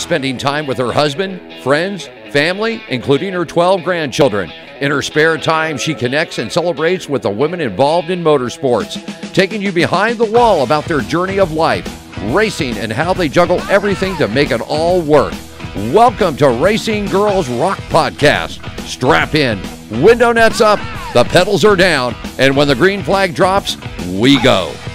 spending time with her husband, friends, family, including her 12 grandchildren. In her spare time, she connects and celebrates with the women involved in motorsports, taking you behind the wall about their journey of life, racing, and how they juggle everything to make it all work. Welcome to Racing Girls Rock Podcast. Strap in, window nets up, the pedals are down, and when the green flag drops, we go.